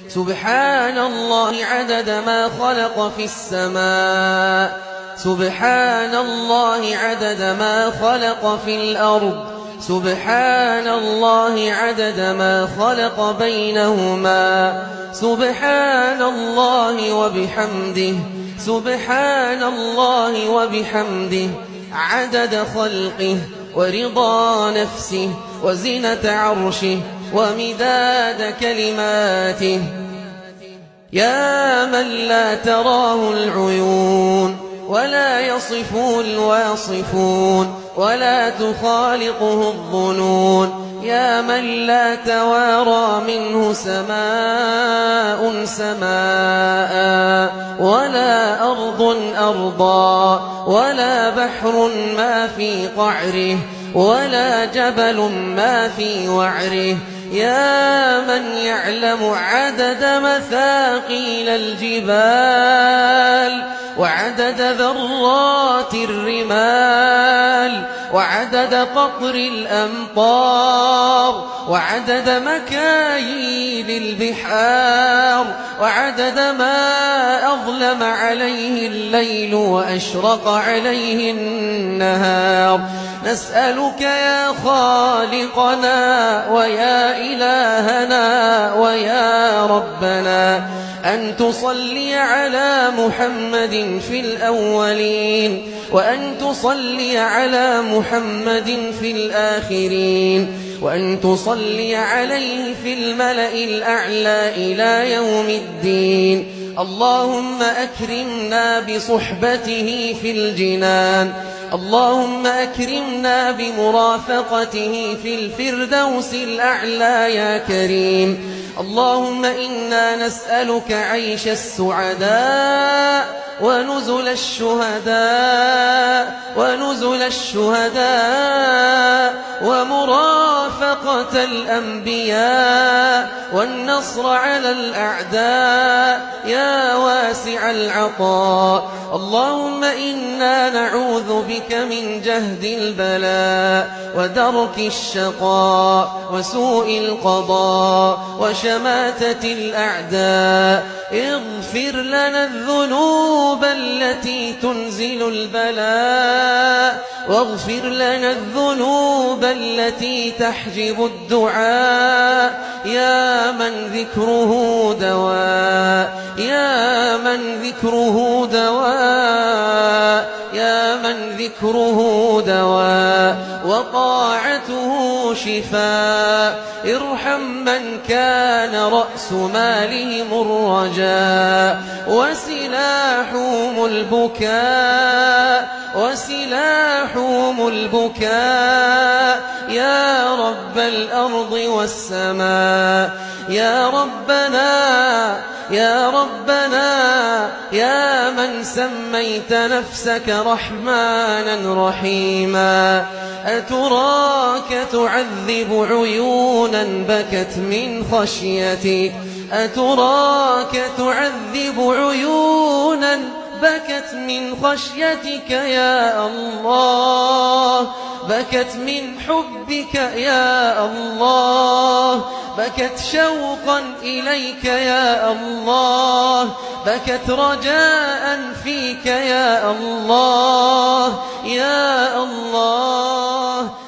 سبحان الله عدد ما خلق في السماء، سبحان الله عدد ما خلق في الأرض، سبحان الله عدد ما خلق بينهما، سبحان الله وبحمده، سبحان الله وبحمده، عدد خلقه ورضا نفسه وزنة عرشه ومداد كلماته. يا من لا تراه العيون ولا يصفه الواصفون ولا تخالقه الظنون، يا من لا توارى منه سماء سماء ولا أرض أرضا ولا بحر ما في قعره ولا جبل ما في وعره، يا من يعلم عدد مثاقيل الجبال وعدد ذرات الرمال وعدد قطر الأمطار وعدد مكاييل البحار وعدد ما أظلم عليه الليل وأشرق عليه النهار. نسألك يا خالقنا ويا إلهنا ويا ربنا أن تصلي على محمد في الأولين وأن تصلي على محمد في الآخرين وأن تصلي عليه في الملأ الأعلى إلى يوم الدين. اللهم أكرمنا بصحبته في الجنان، اللهم أكرمنا بمرافقته في الفردوس الأعلى يا كريم. اللهم إنا نسألك عيش السعداء ونزل الشهداء ومرافقة الأنبياء والنصر على الأعداء يا واسع العطاء. اللهم إنا نعوذ بك من جهد البلاء ودرك الشقاء وسوء القضاء وشماتة الأعداء. اغفر لنا الذنوب التي تنزل البلاء واغفر لنا الذنوب التي تحجب الدعاء، يا من ذكره دواء، يا من ذكره دواء، يا من ذكره دواء وطاعته شفاء. ارحم من كان رأس مالهم الرجاء وسلاحهم البكاء يا رب الأرض والسماء. يا ربنا يا من سميت نفسك رحمانا رحيما، أتراك تعذب عيونا بكت من خشيتك، أتراك تعذب عيونا بكت من خشيتك يا الله، بكت من حبك يا الله، بكت شوقا إليك يا الله، بكت رجاء فيك يا الله. يا الله